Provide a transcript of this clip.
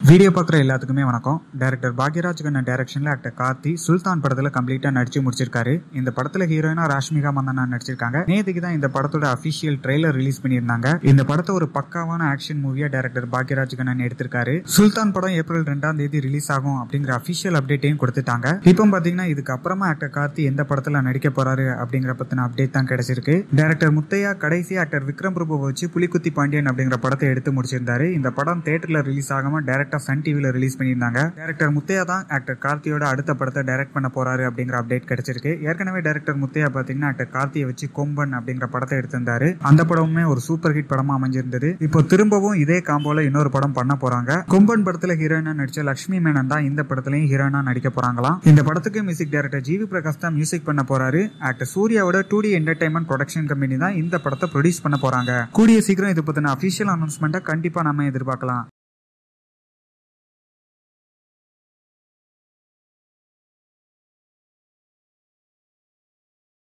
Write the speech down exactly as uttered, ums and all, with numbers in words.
Video பார்க்குற எல்லாத்துக்குமே வணக்கம். டைரக்டர் பாக்யராஜ் கண்ணன் டைரக்ஷன்ல ஆக்டர் கார்த்தி சுல்தான் படத்துல கம்ப்ளீட்டா நடிச்சு முடிச்சிருக்காரு. இந்த படத்துல ஹீரோயினா ராஷ்மிகா மந்தனா நடிச்சிருக்காங்க. நேத்துக்கு தான் இந்த படத்தோட அபிஷியல் ட்ரெய்லர் ரிலீஸ் பண்ணியிருந்தாங்க. இந்த படத்தை ஒரு பக்காவான ஆக்ஷன் மூவியா டைரக்டர் பாக்யராஜ் கண்ணன் எடுத்திருக்காரு. சுல்தான் படம் ஏப்ரல் ரெண்டாம் தேதி ரிலீஸ் ஆகும் அப்படிங்கிற அபிஷியல் அப்டேட்டையும் கொடுத்துட்டாங்க. இப்போ பாத்தீங்கன்னா இதுக்கு அப்புறமா ஆக்டர் கார்த்தி எந்த படத்துல நடிக்க போறாரு அப்படிங்கிற பத்தின அப்டேட் தான் கிடைச்சிருக்கு. டைரக்டர் முத்தையா கடைசி ஆக்டர் விக்ரம் பிரபுவை வச்சு புலிக்குத்தி பாண்டியன் அப்படிங்கிற படத்தை எடுத்து முடிச்சிருந்தாரு. இந்த படம் தியேட்டர்ல ரிலீஸ் ஆகாம டைரக்டா சன் டிவில ரிலீஸ் பண்ணியிருந்தாங்க. டைரக்டர் முத்தையா தான் ஆக்டர் கார்த்தியோட அடுத்த படத்தை டைரக்ட் பண்ண போறாரு அப்படிங்கிற அப்டேட் கிடைச்சிருக்கு. ஏற்கனவே டைரக்டர் முத்தையா பாத்தீங்கன்னா ஆக்டர் கார்த்தியை வச்சு கொம்பன் அப்படிங்கிற படத்தை எடுத்திருந்தாரு. அந்த படமுமே ஒரு சூப்பர் ஹிட் படமா அமைஞ்சிருந்தது. இப்போ திரும்பவும் இதே காம்போல இன்னொரு படம் பண்ண போறாங்க. கொம்பன் படத்துல ஹீரோயினா நடிச்ச லட்சுமி மேனன் தான் இந்த படத்துலயும் ஹீரோயினா நடிக்க போறாங்களாம். இந்த படத்துக்கு மியூசிக் டைரக்டர் ஜிவி பிரகாஷ் தான் மியூசிக் பண்ண போறாரு. ஆக்டர் சூர்யாவோட two D entertainment production company தான் இந்த படத்தை ப்ரொடியூஸ் பண்ண போறாங்க. கூடிய சீக்கிரம் இது பத்தின அபிஷியல் அனௌன்ஸ்மெண்ட்டை கண்டிப்பா நாம எதிர்பார்க்கலாம்.